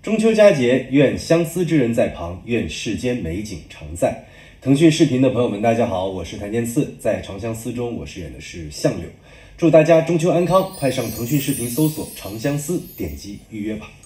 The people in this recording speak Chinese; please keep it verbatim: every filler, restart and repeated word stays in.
中秋佳节，愿相思之人在旁，愿世间美景常在。腾讯视频的朋友们，大家好，我是谭健次，在长相思中，我饰演的是相柳。祝大家中秋安康，快上腾讯视频搜索“长相思”，点击预约吧。